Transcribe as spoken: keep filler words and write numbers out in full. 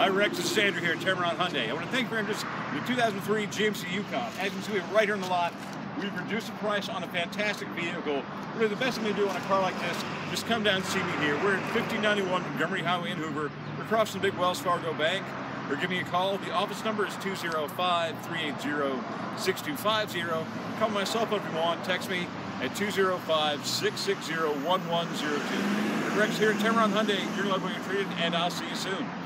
Hi Rex, it's Sandra here at Tameron Hyundai. I want to thank you for interest in the two thousand three G M C Yukon. As you can see, we have it right here in the lot. We've reduced the price on a fantastic vehicle. Really, the best thing to do on a car like this, just come down and see me here. We're at fifteen ninety-one Montgomery Highway in Hoover. We're across from the big Wells Fargo Bank. Or give me a call. The office number is two zero five, three eight zero, six two five zero. Call my cell phone if you want. Text me at two zero five, six six zero, one one zero two. Rex here at Tameron Hyundai. You're going to love what you're treated, and I'll see you soon.